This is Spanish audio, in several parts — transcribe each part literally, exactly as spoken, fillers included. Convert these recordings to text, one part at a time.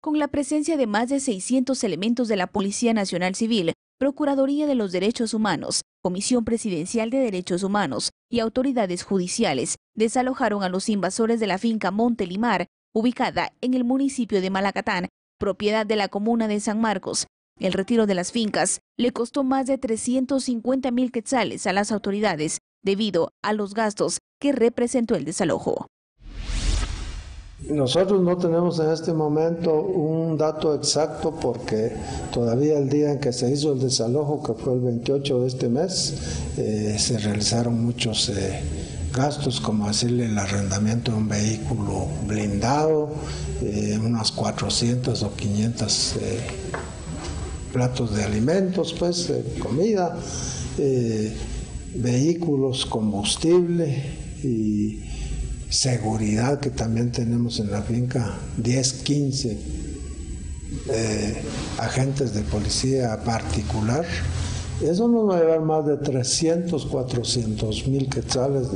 con la presencia de más de seiscientos elementos de la Policía Nacional Civil, Procuraduría de los Derechos Humanos, Comisión Presidencial de Derechos Humanos y autoridades judiciales, desalojaron a los invasores de la finca Montelimar, ubicada en el municipio de Malacatán, propiedad de la comuna de San Marcos. El retiro de las fincas le costó más de trescientos cincuenta mil quetzales a las autoridades debido a los gastos que representó el desalojo. Nosotros no tenemos en este momento un dato exacto porque todavía el día en que se hizo el desalojo, que fue el veintiocho de este mes, eh, se realizaron muchos eh, gastos, como decirle el arrendamiento de un vehículo blindado, eh, unas cuatrocientas o quinientas eh, platos de alimentos, pues, eh, comida, eh, vehículos, combustible y seguridad que también tenemos en la finca, diez, quince eh, agentes de policía particular. Eso nos va a llevar más de trescientos, cuatrocientos mil quetzales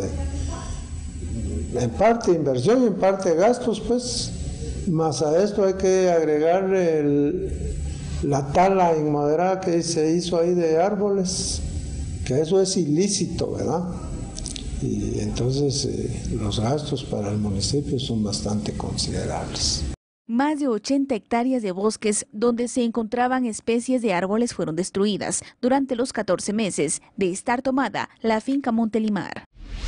de, en parte inversión y en parte gastos, pues. Más a esto hay que agregar el, la tala inmoderada que se hizo ahí de árboles, que eso es ilícito, ¿verdad? Y entonces eh, los gastos para el municipio son bastante considerables. Más de ochenta hectáreas de bosques donde se encontraban especies de árboles fueron destruidas durante los catorce meses de estar tomada la finca Montelimar.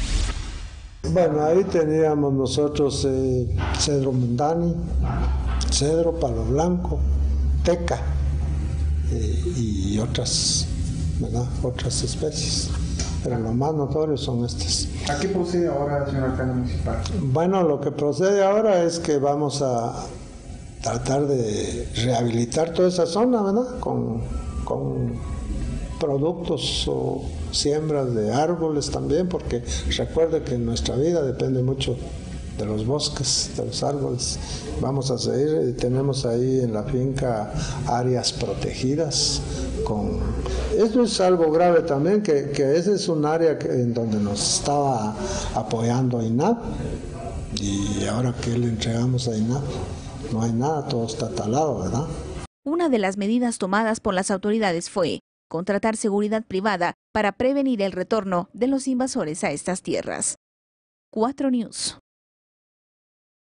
Bueno, ahí teníamos nosotros eh, cedro mundani, cedro palo blanco, teca eh, y otras, ¿verdad? Otras especies. Pero lo más notorio son estas. ¿A qué procede ahora, señor alcalde municipal? Bueno, lo que procede ahora es que vamos a tratar de rehabilitar toda esa zona, ¿verdad? Con, con productos o siembras de árboles también, porque recuerde que nuestra vida depende mucho de los bosques, de los árboles. Vamos a seguir, tenemos ahí en la finca áreas protegidas. Con... Esto es algo grave también, que, que ese es un área que, en donde nos estaba apoyando I N A P, y ahora que le entregamos a I N A P, no hay nada, todo está talado, ¿verdad? Una de las medidas tomadas por las autoridades fue contratar seguridad privada para prevenir el retorno de los invasores a estas tierras. cuatro News.